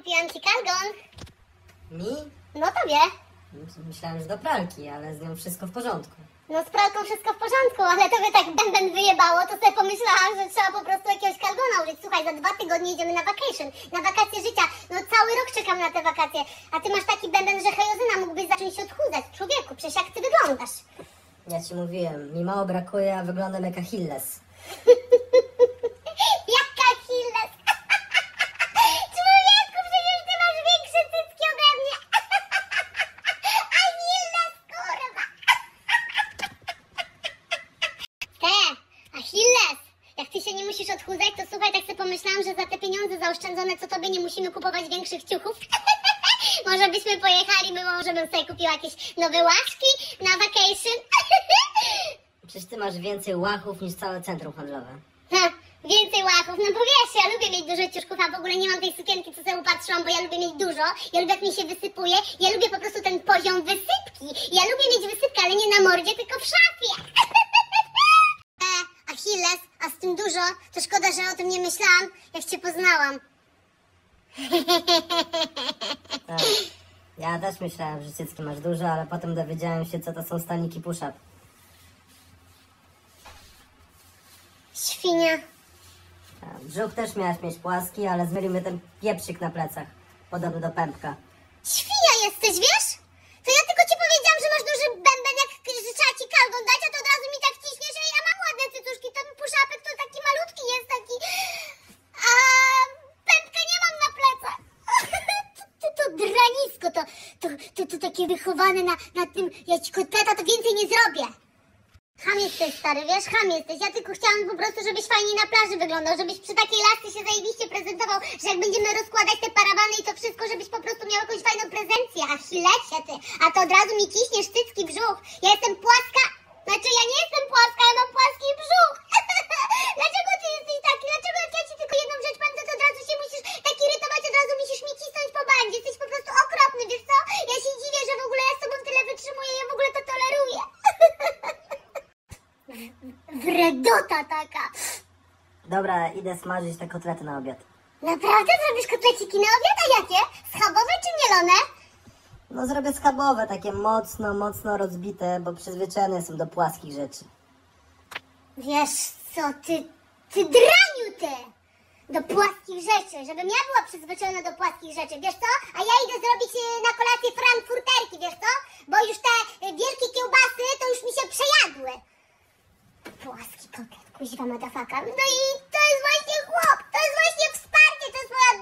kupiłam ci kalgon. Mi? No tobie. Myślałem, że do pralki, ale z nią wszystko w porządku. No z pralką wszystko w porządku, ale tobie tak bęben wyjebało, to sobie pomyślałam, że trzeba po prostu jakiegoś kalgona użyć. Słuchaj, za 2 tygodnie idziemy na vacation, na wakacje życia. No cały rok czekam na te wakacje. A ty masz taki bęben, że hejozyna mógłbyś zacząć się odchudzać. Człowieku, przecież jak ty wyglądasz. Ja ci mówiłem, mi mało brakuje, a wyglądam jak Achilles. Jaka Achilles! Człowieku, przecież ty masz większe cycki ode mnie. Achilles, kurwa! Achilles! Jak ty się nie musisz odchudzać, to słuchaj, tak sobie pomyślałam, że za te pieniądze zaoszczędzone, co tobie, nie musimy kupować większych ciuchów. Może byśmy pojechali, może bym sobie kupiła jakieś nowe łaszki na vacation. Przecież ty masz więcej łachów niż całe centrum handlowe. Ha, więcej łachów, no bo wiesz, ja lubię mieć dużo ciuszków, a w ogóle nie mam tej sukienki, co sobie upatrzyłam, bo ja lubię mieć dużo, ja lubię jak mi się wysypuje, ja lubię po prostu ten poziom wysypki. Ja lubię mieć wysypkę, ale nie na mordzie, tylko w szafie. Achilles, a z tym dużo, to szkoda, że o tym nie myślałam, jak cię poznałam. Tak. Ja też myślałem, że cycki masz dużo, ale potem dowiedziałem się, co to są staniki push-up. Świnia. Brzuch też miałaś mieć płaski, ale zmylił mnie ten pieprzyk na plecach, podobny do pępka. Świnia jesteś, wiesz? To ja tylko ci powiedziałam, że masz duży bęben, jak że trzeba ci kalgon dać, a to od razu mi tak wciśniesz, że ja mam ładne cycuszki, ten puszapek to taki malutki jest, taki... A pępka nie mam na plecach. To dranisko, to takie wychowane na tym, ja ci kotleta to więcej nie zrobię. Ham jesteś, stary, wiesz, ham jesteś. Ja tylko chciałam po prostu, żebyś fajnie na plaży wyglądał, żebyś przy takiej lasce się zajebiście prezentował, że jak będziemy rozkładać te parawany i to wszystko, żebyś po prostu miał jakąś fajną prezencję. Achillesie ty, a to od razu mi ciśniesz cycki brzuch. Ja jestem płaska, znaczy ja nie jestem płaska, ja mam płaski brzuch. Dlaczego ty jesteś taki? Dlaczego jak ja ci tylko jedną rzecz powiem, to od razu się musisz tak irytować, od razu musisz mi cisnąć po bandzie. Jesteś po prostu okropny, wiesz co? Ja się dziwię, że w ogóle ja z tobą tyle wytrzymuję, ja w ogóle to toleruję. Wredota taka. Dobra, idę smażyć te kotlety na obiad. Naprawdę zrobisz kotleciki na obiad? A jakie? Schabowe czy mielone? No zrobię schabowe, takie mocno rozbite, bo przyzwyczajone jestem do płaskich rzeczy. Wiesz co, ty draniu ty! Do płaskich rzeczy, żebym ja była przyzwyczajona do płaskich rzeczy, wiesz co? A ja idę zrobić na kolację frankfurterki, wiesz co? Bo już te wielkie kiełbasy to już mi się przejadły. Płaski kotlet, kuźwa madafaka. No i to jest właśnie chłop, to jest właśnie wsparcie, to jest moja